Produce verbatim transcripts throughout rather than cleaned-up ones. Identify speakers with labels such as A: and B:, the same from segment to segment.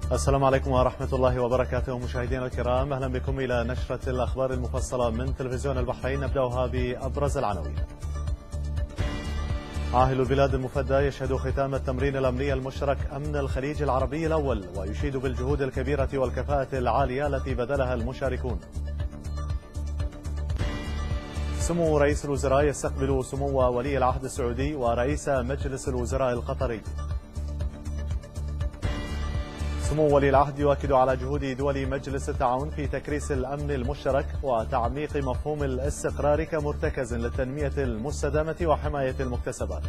A: السلام عليكم ورحمة الله وبركاته مشاهدينا الكرام، أهلا بكم إلى نشرة الأخبار المفصلة من تلفزيون البحرين. نبدأها بأبرز العناوين. عاهل البلاد المفدى يشهد ختام التمرين الأمني المشترك أمن الخليج العربي الأول، ويشيد بالجهود الكبيرة والكفاءة العالية التي بذلها المشاركون. سمو رئيس الوزراء يستقبل سمو ولي العهد السعودي ورئيس مجلس الوزراء القطري. سمو ولي العهد يؤكد على جهود دول مجلس التعاون في تكريس الأمن المشترك وتعميق مفهوم الاستقرار كمرتكز للتنمية المستدامة وحماية المكتسبات.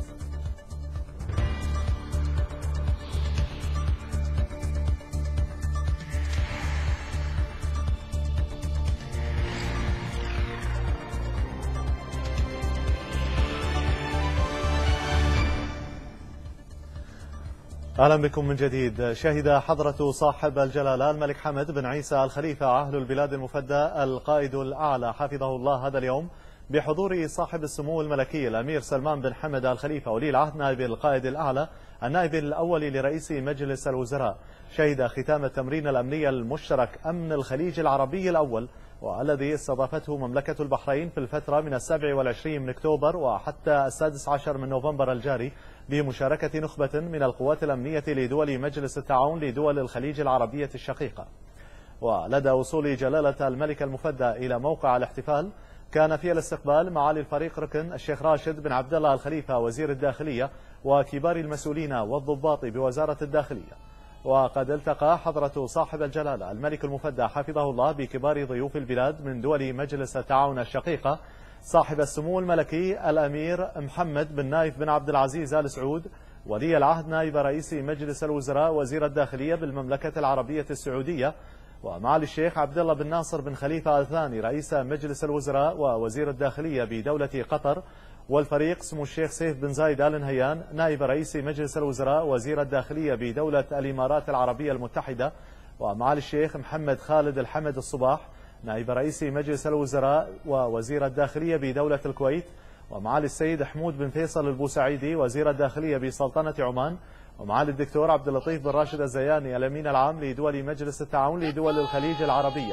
A: أهلا بكم من جديد. شهد حضرة صاحب الجلالة الملك حمد بن عيسى الخليفة عاهل البلاد المفدى القائد الأعلى حفظه الله هذا اليوم بحضور صاحب السمو الملكي الأمير سلمان بن حمد الخليفة ولي العهد نائب القائد الأعلى النائب الأول لرئيس مجلس الوزراء. شهد ختام التمرين الأمني المشترك أمن الخليج العربي الأول، والذي استضافته مملكة البحرين في الفترة من السابع والعشرين من أكتوبر وحتى السادس عشر من نوفمبر الجاري، بمشاركة نخبة من القوات الأمنية لدول مجلس التعاون لدول الخليج العربية الشقيقة. ولدى وصول جلالة الملك المفدى إلى موقع الاحتفال، كان في الاستقبال معالي الفريق ركن الشيخ راشد بن عبد الله الخليفة وزير الداخلية وكبار المسؤولين والضباط بوزارة الداخلية. وقد التقى حضرة صاحب الجلالة الملك المفدى حفظه الله بكبار ضيوف البلاد من دول مجلس التعاون الشقيقة، صاحب السمو الملكي الأمير محمد بن نايف بن عبد العزيز آل سعود ولي العهد نائب رئيس مجلس الوزراء وزير الداخلية بالمملكة العربية السعودية، ومعالي الشيخ عبد الله بن ناصر بن خليفة الثاني رئيس مجلس الوزراء ووزير الداخلية بدولة قطر، والفريق سمو الشيخ سيف بن زايد آل نهيان نائب رئيس مجلس الوزراء وزير الداخلية بدولة الإمارات العربية المتحدة، ومعالي الشيخ محمد خالد الحمد الصباح نائب رئيس مجلس الوزراء ووزير الداخلية بدولة الكويت، ومعالي السيد حمود بن فيصل البوسعيدي وزير الداخلية بسلطنة عمان، ومعالي الدكتور عبد اللطيف بن راشد الزياني الأمين العام لدول مجلس التعاون لدول الخليج العربية.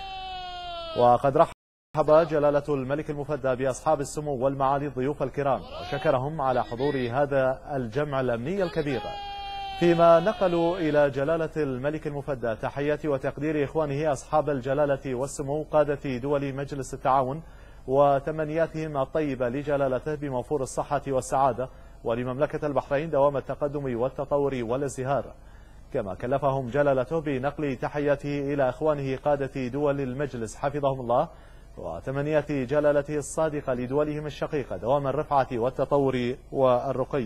A: وقد رحب جلالة الملك المفدى بأصحاب السمو والمعالي الضيوف الكرام، وشكرهم على حضور هذا الجمع الأمني الكبير، فيما نقلوا إلى جلالة الملك المفدى تحيات وتقدير إخوانه أصحاب الجلالة والسمو قادة دول مجلس التعاون وتمنياتهم الطيبة لجلالته بموفور الصحة والسعادة، ولمملكة البحرين دوام التقدم والتطور والازدهار. كما كلفهم جلالته بنقل تحياته إلى إخوانه قادة دول المجلس حفظهم الله، وتمنيات جلالته الصادقة لدولهم الشقيقة دوام الرفعة والتطور والرقي،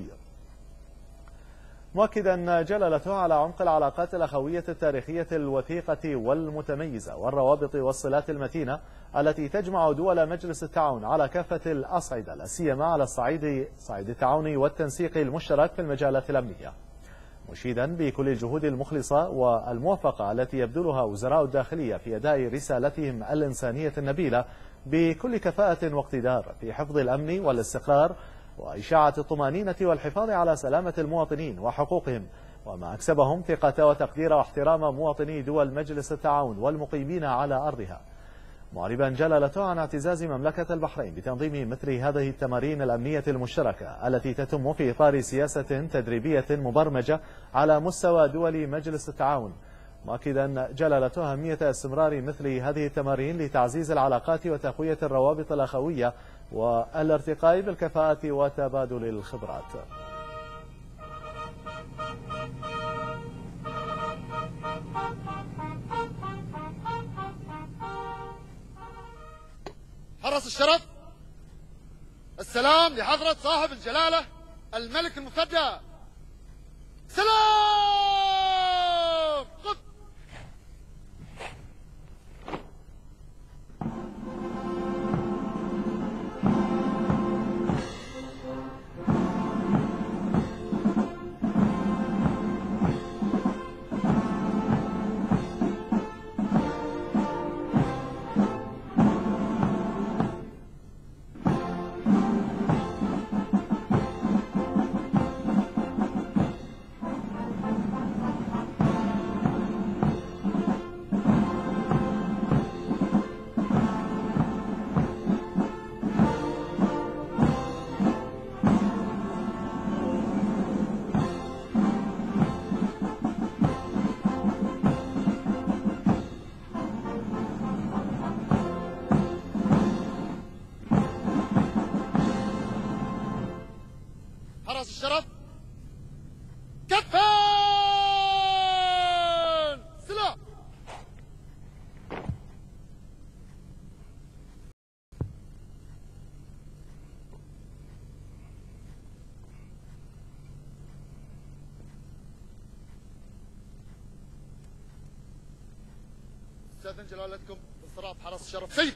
A: مؤكدا جلالته على عمق العلاقات الأخوية التاريخية الوثيقة والمتميزة والروابط والصلات المتينة التي تجمع دول مجلس التعاون على كافة الأصعدة، لا سيما على الصعيد صعيد التعاون والتنسيق المشترك في المجالات الأمنية، مشيدا بكل الجهود المخلصة والموفقة التي يبذلها وزراء الداخلية في أداء رسالتهم الإنسانية النبيلة بكل كفاءة واقتدار في حفظ الأمن والاستقرار وإشاعة الطمأنينة والحفاظ على سلامة المواطنين وحقوقهم، وما أكسبهم ثقة وتقدير واحترام مواطني دول مجلس التعاون والمقيمين على أرضها، معربا جلالته عن اعتزاز مملكة البحرين بتنظيم مثل هذه التمارين الأمنية المشتركة التي تتم في إطار سياسة تدريبية مبرمجة على مستوى دول مجلس التعاون، مؤكدا جلالته أهمية استمرار مثل هذه التمارين لتعزيز العلاقات وتقوية الروابط الأخوية والارتقاء بالكفاءة وتبادل الخبرات.
B: حرس الشرف، السلام لحضرة صاحب الجلالة الملك المفدى. سلام. قد استاذن جلالتكم انصراف حرس الشرف. سيد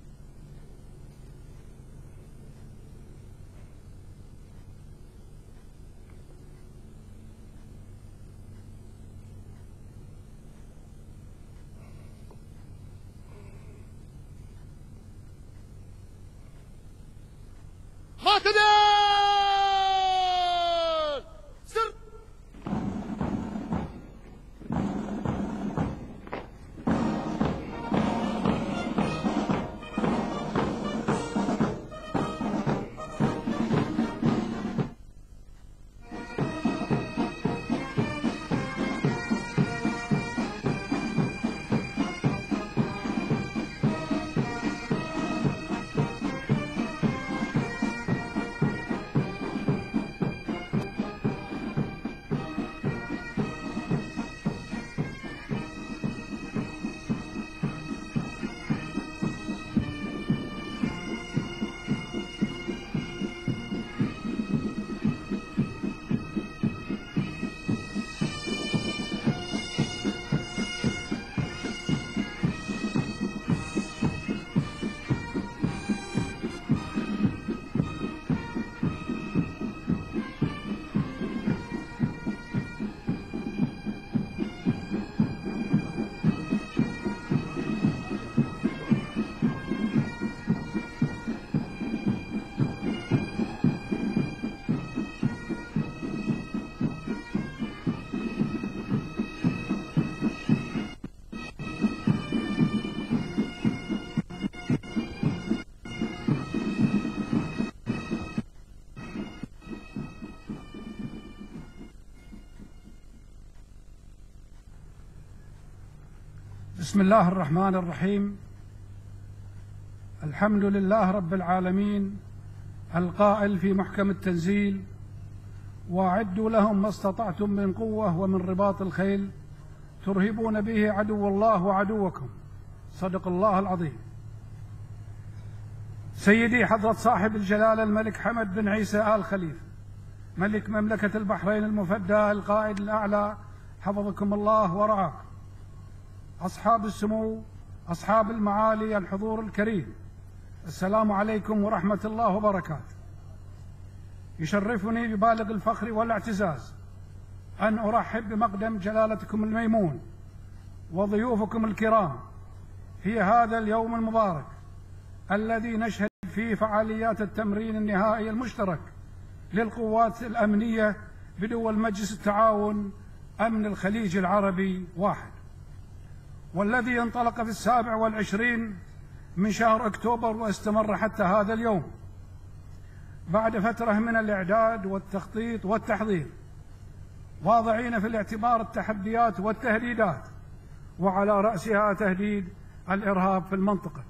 B: معتدل سر.
C: بسم الله الرحمن الرحيم. الحمد لله رب العالمين القائل في محكم التنزيل: وأعدوا لهم ما استطعتم من قوة ومن رباط الخيل ترهبون به عدو الله وعدوكم. صدق الله العظيم. سيدي حضرة صاحب الجلالة الملك حمد بن عيسى آل خليفة ملك مملكة البحرين المفدى القائد الأعلى حفظكم الله ورعاكم، أصحاب السمو، أصحاب المعالي، الحضور الكريم، السلام عليكم ورحمة الله وبركاته. يشرفني ببالغ الفخر والاعتزاز أن أرحب بمقدم جلالتكم الميمون وضيوفكم الكرام في هذا اليوم المبارك الذي نشهد فيه فعاليات التمرين النهائي المشترك للقوات الأمنية بدول مجلس التعاون أمن الخليج العربي واحد، والذي انطلق في السابع والعشرين من شهر أكتوبر واستمر حتى هذا اليوم بعد فترة من الإعداد والتخطيط والتحضير، واضعين في الاعتبار التحديات والتهديدات وعلى رأسها تهديد الإرهاب في المنطقة.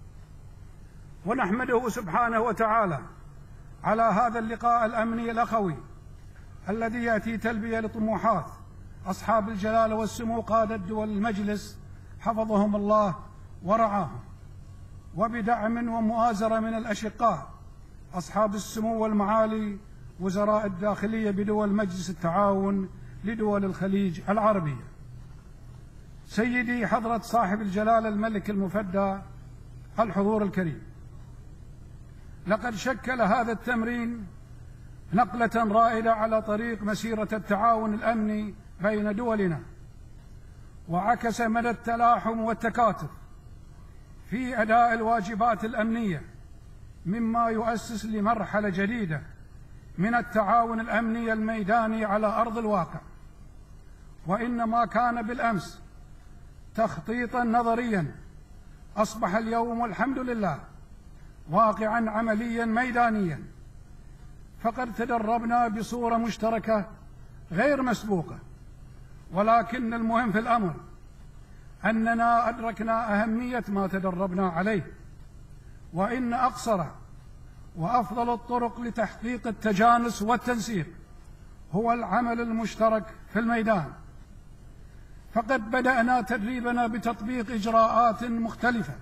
C: ونحمده سبحانه وتعالى على هذا اللقاء الأمني الأخوي الذي يأتي تلبية لطموحات أصحاب الجلالة والسمو قادة دول المجلس حفظهم الله ورعاهم، وبدعم ومؤازرة من الأشقاء أصحاب السمو والمعالي وزراء الداخلية بدول مجلس التعاون لدول الخليج العربية. سيدي حضرة صاحب الجلالة الملك المفدى الحضور الكريم، لقد شكل هذا التمرين نقلة رائدة على طريق مسيرة التعاون الأمني بين دولنا، وعكس مدى التلاحم والتكاتف في أداء الواجبات الأمنية، مما يؤسس لمرحلة جديدة من التعاون الأمني الميداني على أرض الواقع. وإنما كان بالأمس تخطيطا نظريا أصبح اليوم والحمد لله واقعا عمليا ميدانيا، فقد تدربنا بصورة مشتركة غير مسبوقة، ولكن المهم في الأمر أننا أدركنا أهمية ما تدربنا عليه، وإن أقصر وأفضل الطرق لتحقيق التجانس والتنسيق هو العمل المشترك في الميدان. فقد بدأنا تدريبنا بتطبيق إجراءات مختلفة،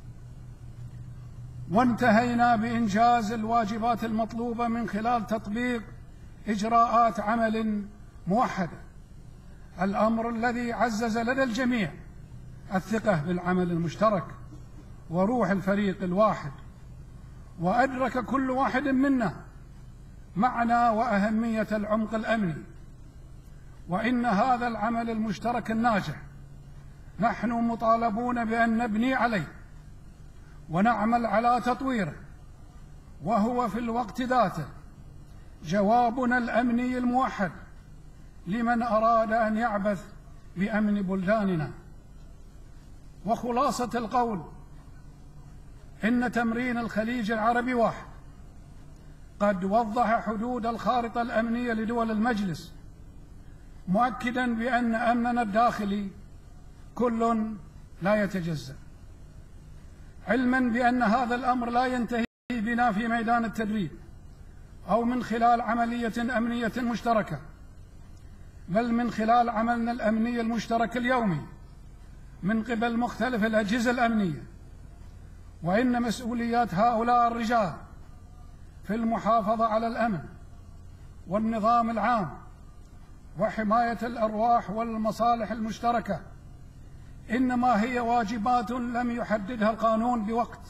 C: وانتهينا بإنجاز الواجبات المطلوبة من خلال تطبيق إجراءات عمل موحدة، الأمر الذي عزز لدى الجميع الثقة بالعمل المشترك وروح الفريق الواحد، وأدرك كل واحد منا معنى وأهمية العمق الأمني، وإن هذا العمل المشترك الناجح نحن مطالبون بأن نبني عليه ونعمل على تطويره، وهو في الوقت ذاته جوابنا الأمني الموحد لمن أراد أن يعبث بأمن بلداننا. وخلاصة القول إن تمرين الخليج العربي واحد قد وضح حدود الخارطة الأمنية لدول المجلس، مؤكدا بأن أمننا الداخلي كل لا يتجزأ، علما بأن هذا الأمر لا ينتهي بنا في ميدان التدريب أو من خلال عملية أمنية مشتركة، بل من خلال عملنا الأمني المشترك اليومي من قبل مختلف الأجهزة الأمنية. وإن مسؤوليات هؤلاء الرجال في المحافظة على الأمن والنظام العام وحماية الأرواح والمصالح المشتركة إنما هي واجبات لم يحددها القانون بوقت،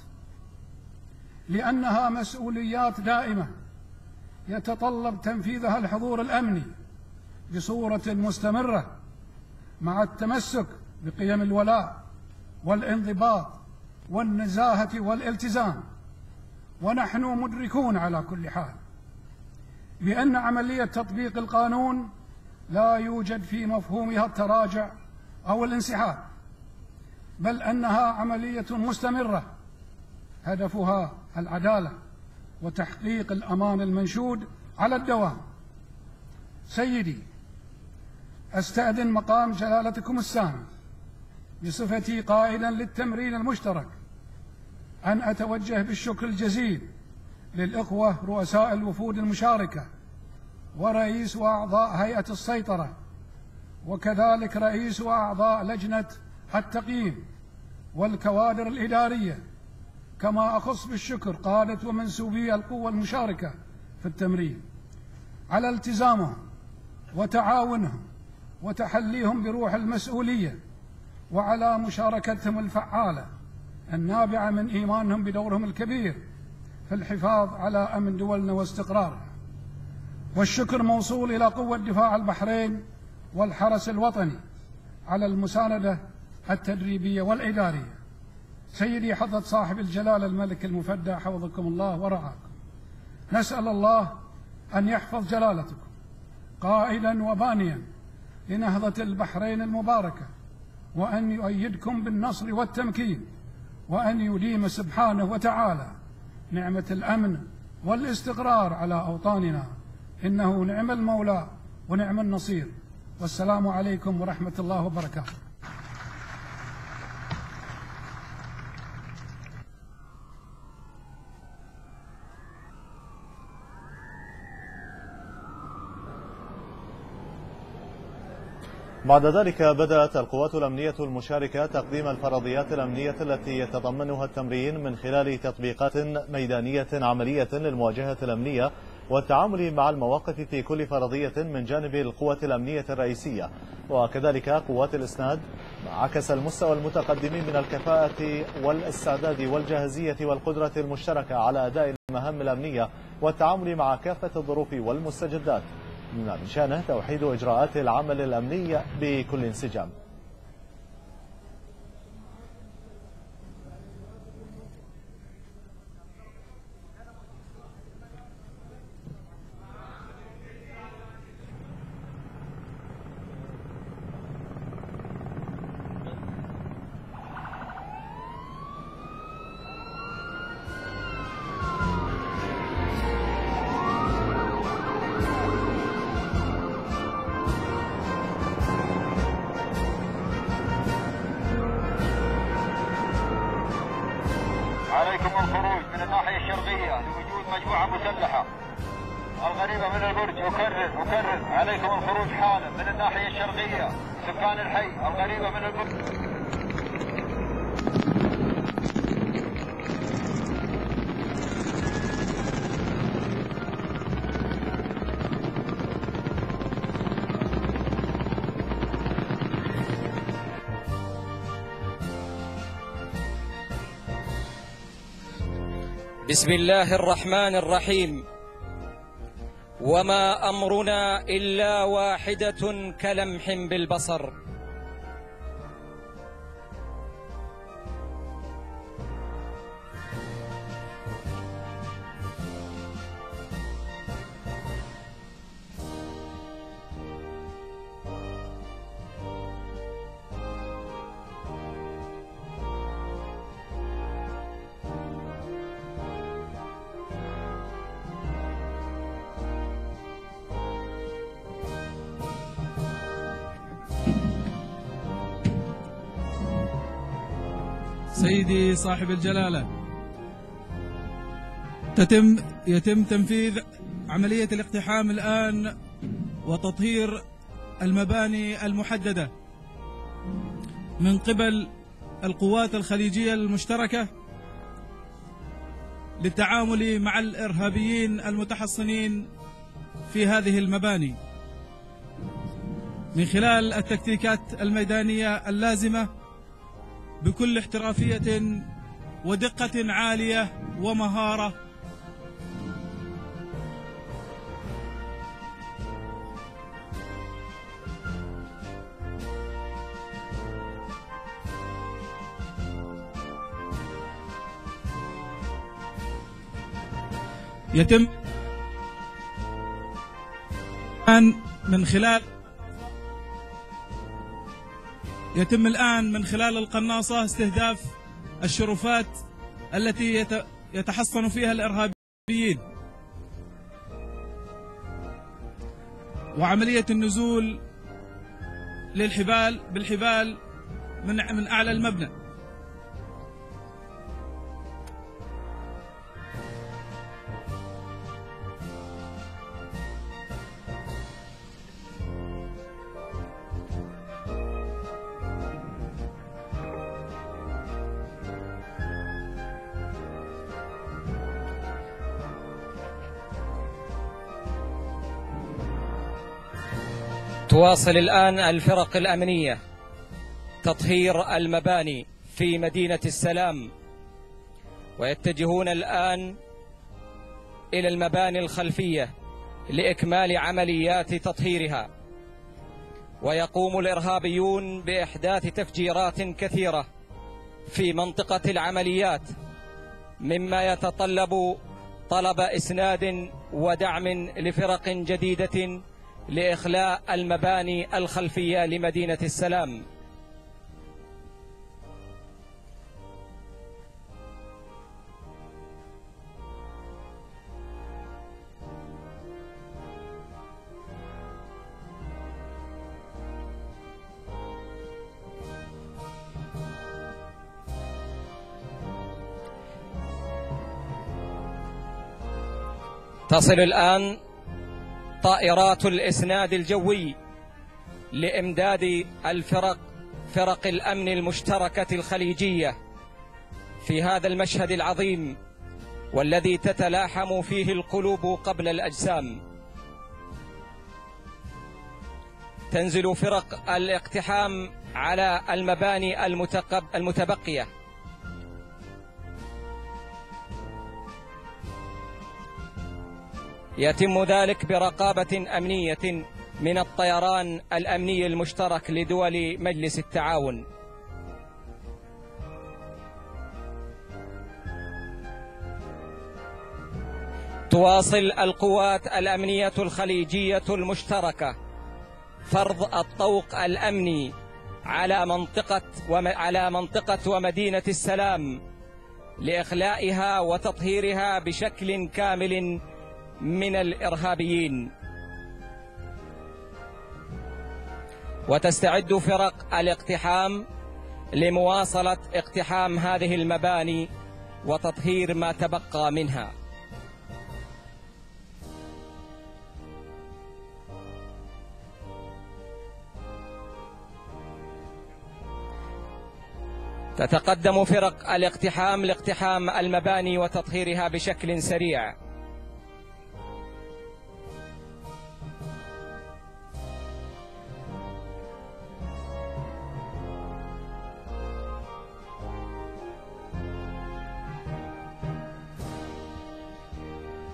C: لأنها مسؤوليات دائمة يتطلب تنفيذها الحضور الأمني بصورة مستمرة مع التمسك بقيم الولاء والانضباط والنزاهة والالتزام. ونحن مدركون على كل حال بأن عملية تطبيق القانون لا يوجد في مفهومها التراجع أو الانسحاب، بل أنها عملية مستمرة هدفها العدالة وتحقيق الأمان المنشود على الدوام. سيدي، أستأذن مقام جلالتكم السامي بصفتي قائدا للتمرين المشترك أن أتوجه بالشكر الجزيل للإخوة رؤساء الوفود المشاركة ورئيس وأعضاء هيئة السيطرة، وكذلك رئيس وأعضاء لجنة التقييم والكوادر الإدارية، كما أخص بالشكر قادة ومنسوبي القوى المشاركة في التمرين على التزامهم وتعاونهم وتحليهم بروح المسؤولية، وعلى مشاركتهم الفعالة النابعة من إيمانهم بدورهم الكبير في الحفاظ على أمن دولنا واستقرارها. والشكر موصول إلى قوة دفاع البحرين والحرس الوطني على المساندة التدريبية والإدارية. سيدي حضرة صاحب الجلالة الملك المفدى حفظكم الله ورعاكم، نسأل الله أن يحفظ جلالتكم قائدا وبانيا لنهضة البحرين المباركة، وأن يؤيدكم بالنصر والتمكين، وأن يديم سبحانه وتعالى نعمة الأمن والاستقرار على أوطاننا، إنه نعم المولى ونعم النصير. والسلام عليكم ورحمة الله وبركاته.
A: بعد ذلك بدأت القوات الأمنية المشاركة تقديم الفرضيات الأمنية التي يتضمنها التمرين من خلال تطبيقات ميدانية عملية للمواجهة الأمنية والتعامل مع المواقف في كل فرضية من جانب القوات الأمنية الرئيسية، وكذلك قوات الإسناد، عكس المستوى المتقدم من الكفاءة والاستعداد والجاهزية والقدرة المشتركة على أداء المهام الأمنية والتعامل مع كافة الظروف والمستجدات، بما من شأنه توحيد إجراءات العمل الأمني بكل انسجام.
D: عليكم الخروج من الناحية الشرقية لوجود مجموعة مسلحة القريبة من البرج. أكرر أكرر عليكم الخروج حالا من الناحية الشرقية، سكان الحي القريبة من البرج.
E: بسم الله الرحمن الرحيم. وما أمرنا إلا واحدة كلمح بالبصر.
F: سيدي صاحب الجلالة، تتم يتم تنفيذ عملية الاقتحام الآن وتطهير المباني المحددة من قبل القوات الخليجية المشتركة للتعامل مع الإرهابيين المتحصنين في هذه المباني من خلال التكتيكات الميدانية اللازمة بكل احترافية ودقة عالية ومهارة. يتم الآن من خلال يتم الآن من خلال القناصة استهداف الشرفات التي يتحصن فيها الإرهابيين، وعملية النزول للحبال بالحبال من من أعلى المبنى.
E: تواصل الآن الفرق الأمنية تطهير المباني في مدينة السلام، ويتجهون الآن إلى المباني الخلفية لإكمال عمليات تطهيرها. ويقوم الإرهابيون بإحداث تفجيرات كثيرة في منطقة العمليات، مما يتطلب طلب إسناد ودعم لفرق جديدة لإخلاء المباني الخلفية لمدينة السلام. تصل الآن طائرات الإسناد الجوي لإمداد الفرق فرق الأمن المشتركة الخليجية في هذا المشهد العظيم والذي تتلاحم فيه القلوب قبل الأجسام. تنزل فرق الاقتحام على المباني المتبقية، يتم ذلك برقابة أمنية من الطيران الأمني المشترك لدول مجلس التعاون. تواصل القوات الأمنية الخليجية المشتركة فرض الطوق الأمني على منطقة على منطقة ومدينة السلام لإخلائها وتطهيرها بشكل كامل من الإرهابيين. وتستعد فرق الاقتحام لمواصلة اقتحام هذه المباني وتطهير ما تبقى منها. تتقدم فرق الاقتحام لاقتحام المباني وتطهيرها بشكل سريع.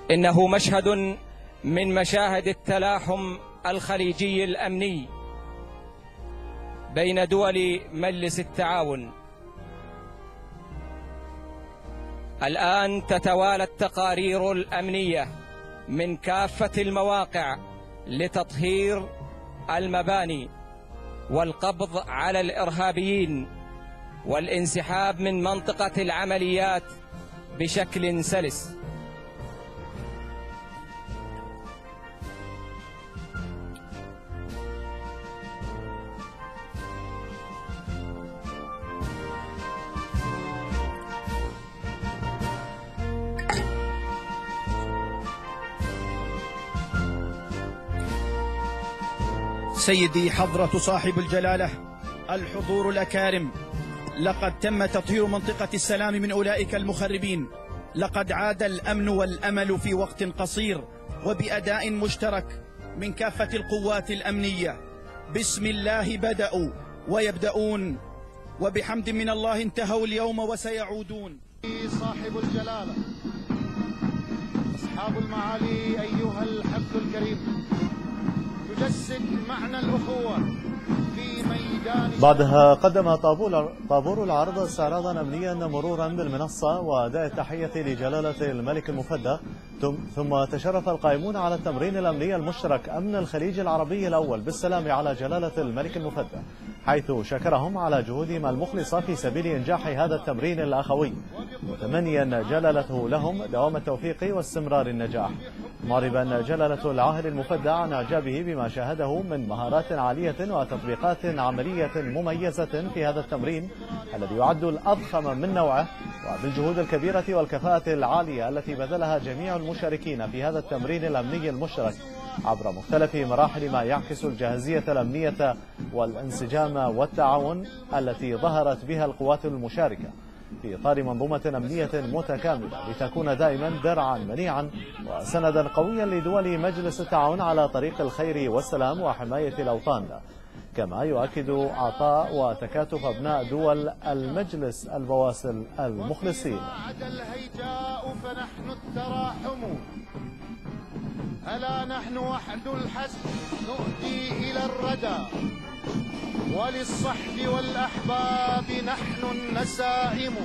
E: إنه مشهد من مشاهد التلاحم الخليجي الأمني بين دول مجلس التعاون. الآن تتوالى التقارير الأمنية من كافة المواقع لتطهير المباني والقبض على الإرهابيين والانسحاب من منطقة العمليات بشكل سلس.
G: سيدي حضرة صاحب الجلالة، الحضور الأكارم، لقد تم تطهير منطقة السلام من أولئك المخربين. لقد عاد الأمن والأمل في وقت قصير وبأداء مشترك من كافة القوات الأمنية. بسم الله بدأوا ويبدأون، وبحمد من الله انتهوا اليوم وسيعودون.
B: صاحب الجلالة، أصحاب المعالي، أيها الحفل الكريم، تجسد معنى الأخوة في ميدان.
A: بعدها قدم طابور العرض استعراضا أمنيا مرورا بالمنصة وأداء التحية لجلالة الملك المفدى، ثم تشرف القائمون على التمرين الأمني المشترك أمن الخليج العربي الأول بالسلام على جلالة الملك المفدى، حيث شكرهم على جهودهم المخلصة في سبيل إنجاح هذا التمرين الأخوي، متمنيا جلالته لهم دوام التوفيق واستمرار النجاح، معربا جلالة العاهل المفدى عن إعجابه بما شاهده من مهارات عالية وتطبيقات عملية مميزة في هذا التمرين الذي يعد الأضخم من نوعه، وبالجهود الكبيرة والكفاءة العالية التي بذلها جميع المشاركين في هذا التمرين الأمني المشترك عبر مختلف مراحل ما يعكس الجاهزية الأمنية والانسجام والتعاون التي ظهرت بها القوات المشاركة في إطار منظومة أمنية متكاملة لتكون دائما درعا منيعا وسندا قويا لدول مجلس التعاون على طريق الخير والسلام وحماية الأوطان. كما يؤكد عطاء وتكاتف أبناء دول المجلس البواسل المخلصين.
B: الهيجاء فنحن التراحم، ألا نحن وحد الحسب نؤدي إلى الردى، وللصحب والأحباب نحن النسائم.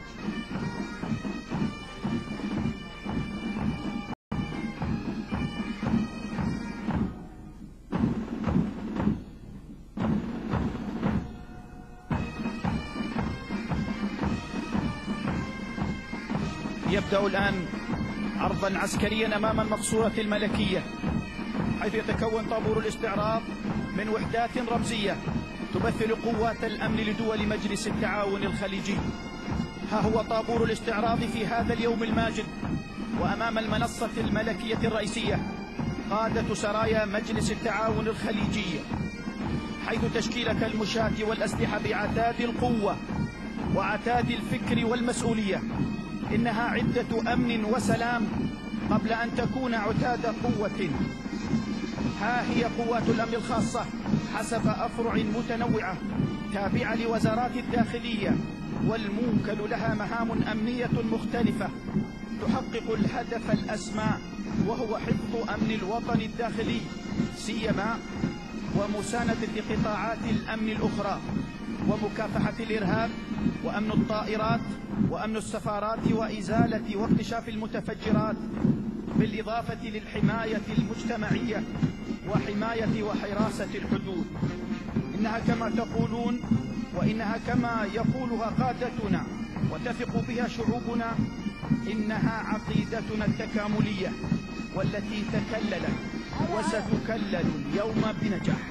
G: يبدأ الآن عرضا عسكريا أمام المقصورة الملكية، حيث يتكون طابور الاستعراض من وحدات رمزية تمثل قوات الأمن لدول مجلس التعاون الخليجي. ها هو طابور الاستعراض في هذا اليوم الماجد، وأمام المنصة الملكية الرئيسية قادة سرايا مجلس التعاون الخليجي، حيث تشكيلة المشاة والأسلحة بعتاد القوة وعتاد الفكر والمسؤولية. إنها عدة أمن وسلام قبل أن تكون عتاد قوة. ها هي قوات الأمن الخاصة حسب أفرع متنوعة تابعة لوزارات الداخلية، والموكل لها مهام أمنية مختلفة تحقق الهدف الأسمى، وهو حفظ أمن الوطن الداخلي سيما ومساندة قطاعات الأمن الأخرى، ومكافحة الإرهاب، وأمن الطائرات، وأمن السفارات، وإزالة واكتشاف المتفجرات، بالإضافة للحماية المجتمعية وحماية وحراسة الحدود. إنها كما تقولون، وإنها كما يقولها قادتنا وتثق بها شعوبنا، إنها عقيدتنا التكاملية والتي تكللت وستكلل اليوم بنجاح.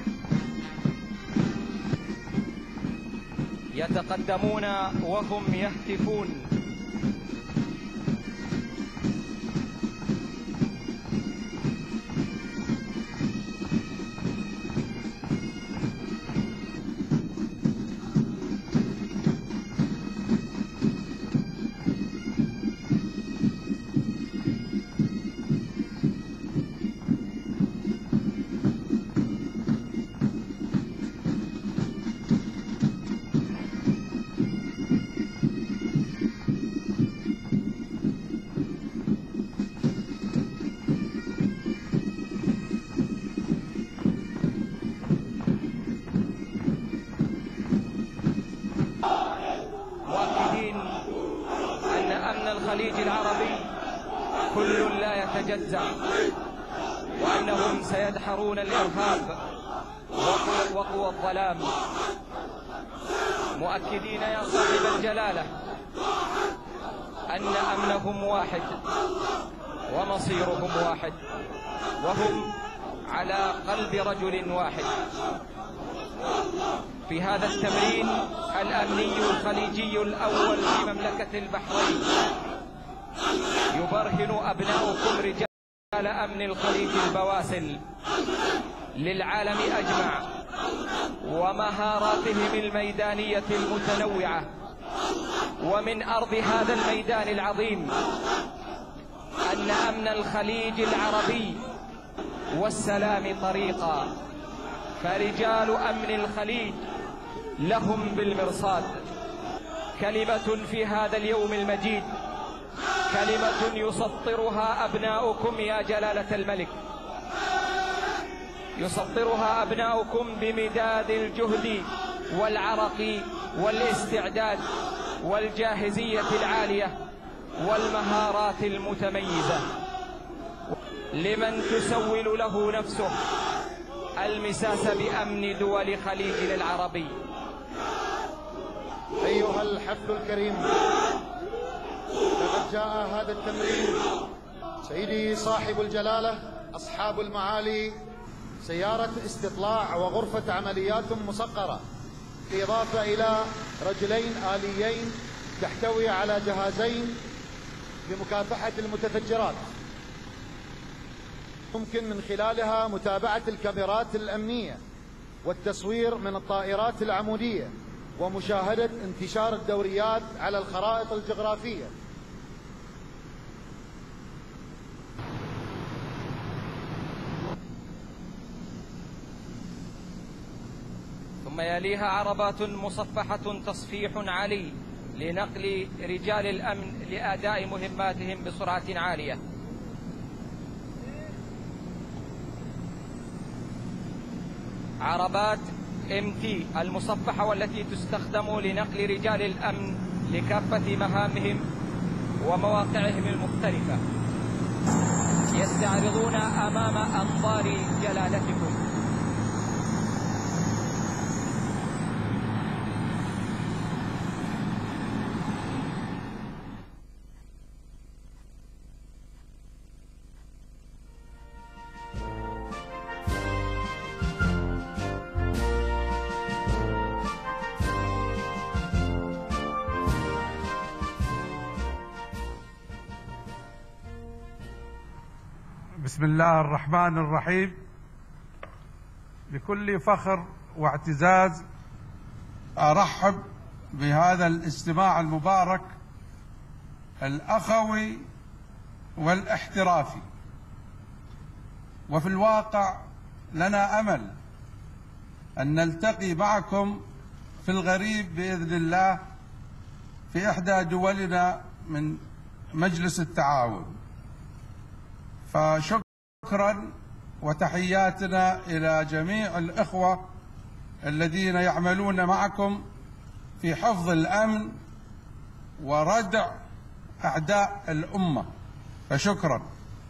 E: يتقدمون وهم يهتفون. العربي كل لا يتجزأ، وأنهم سيدحرون الإرهاب وقوى الظلام، مؤكدين يا صاحب الجلالة أن أمنهم واحد ومصيرهم واحد، وهم على قلب رجل واحد. في هذا التمرين الأمني الخليجي الأول في مملكة البحرين يبرهن أبناؤكم رجال أمن الخليج البواسل للعالم أجمع ومهاراتهم الميدانية المتنوعة، ومن أرض هذا الميدان العظيم أن أمن الخليج العربي والسلام طريقا، فرجال أمن الخليج لهم بالمرصاد كلمة في هذا اليوم المجيد، كلمة يسطرها أبناؤكم يا جلالة الملك، يسطرها أبناؤكم بمداد الجهد والعرق والاستعداد والجاهزية العالية والمهارات المتميزة، لمن تسول له نفسه المساس بأمن دول خليجنا العربي.
B: أيها الحفل الكريم، لقد جاء هذا التمرين سيدي صاحب الجلالة أصحاب المعالي سيارة استطلاع وغرفة عمليات مسقرة، بالإضافة إلى رجلين آليين تحتوي على جهازين لمكافحة المتفجرات، ممكن من خلالها متابعة الكاميرات الأمنية والتصوير من الطائرات العمودية ومشاهدة انتشار الدوريات على الخرائط الجغرافية.
E: ثم يليها عربات مصفحة تصفيح عالي لنقل رجال الأمن لأداء مهماتهم بسرعة عالية. عربات إم تي المصفحة والتي تستخدم لنقل رجال الأمن لكافة مهامهم ومواقعهم المختلفة، يستعرضون أمام أنظار جلالتكم.
C: بسم الله الرحمن الرحيم. بكل فخر واعتزاز أرحب بهذا الاجتماع المبارك الأخوي والاحترافي، وفي الواقع لنا أمل أن نلتقي معكم في الغريب بإذن الله في إحدى دولنا من مجلس التعاون. فشكرا وتحياتنا إلى جميع الإخوة الذين يعملون معكم في حفظ الأمن وردع أعداء الأمة، فشكرا.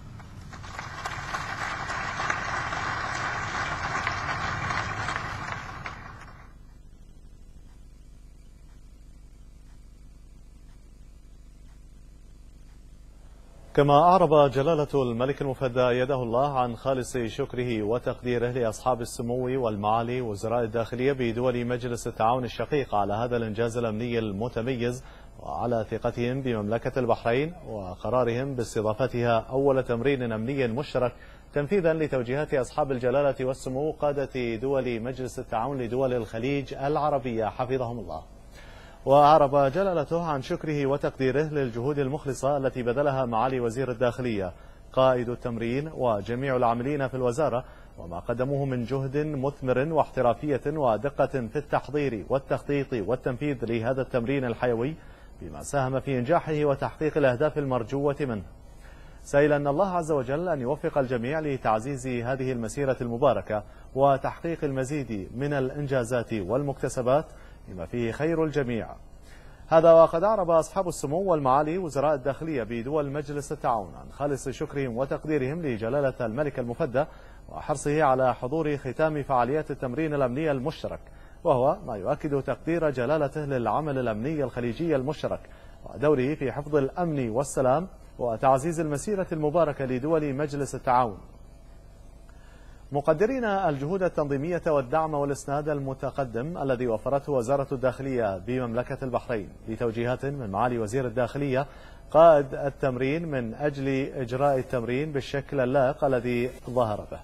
A: كما أعرب جلالة الملك المفدى أيده الله عن خالص شكره وتقديره لأصحاب السمو والمعالي وزراء الداخلية بدول مجلس التعاون الشقيق على هذا الإنجاز الأمني المتميز، وعلى ثقتهم بمملكة البحرين وقرارهم باستضافتها أول تمرين أمني مشترك تنفيذا لتوجيهات أصحاب الجلالة والسمو قادة دول مجلس التعاون لدول الخليج العربية حفظهم الله. وأعرب جلالته عن شكره وتقديره للجهود المخلصة التي بذلها معالي وزير الداخلية قائد التمرين وجميع العاملين في الوزارة، وما قدموه من جهد مثمر واحترافية ودقة في التحضير والتخطيط والتنفيذ لهذا التمرين الحيوي، بما ساهم في إنجاحه وتحقيق الأهداف المرجوة منه، سائلا الله عز وجل أن يوفق الجميع لتعزيز هذه المسيرة المباركة وتحقيق المزيد من الإنجازات والمكتسبات بما فيه خير الجميع. هذا وقد أعرب أصحاب السمو والمعالي وزراء الداخلية بدول مجلس التعاون عن خالص شكرهم وتقديرهم لجلالة الملك المفدى وحرصه على حضور ختام فعاليات التمرين الأمني المشترك، وهو ما يؤكد تقدير جلالته للعمل الأمني الخليجي المشترك ودوره في حفظ الأمن والسلام وتعزيز المسيرة المباركة لدول مجلس التعاون، مقدرين الجهود التنظيمية والدعم والإسناد المتقدم الذي وفرته وزارة الداخلية بمملكة البحرين بتوجيهات من معالي وزير الداخلية قائد التمرين من أجل إجراء التمرين بالشكل اللائق الذي ظهر به.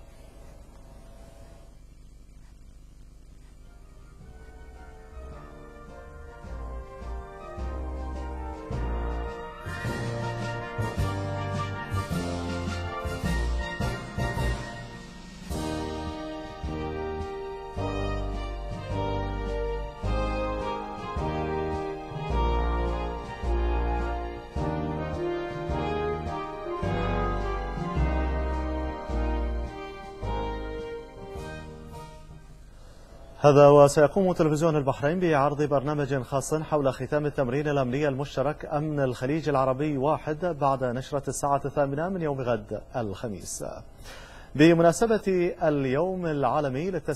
A: هذا وسيقوم تلفزيون البحرين بعرض برنامج خاص حول ختام التمرين الأمني المشترك أمن الخليج العربي واحد بعد نشرة الساعة الثامنة من يوم غد الخميس بمناسبة اليوم العالمي للتسليم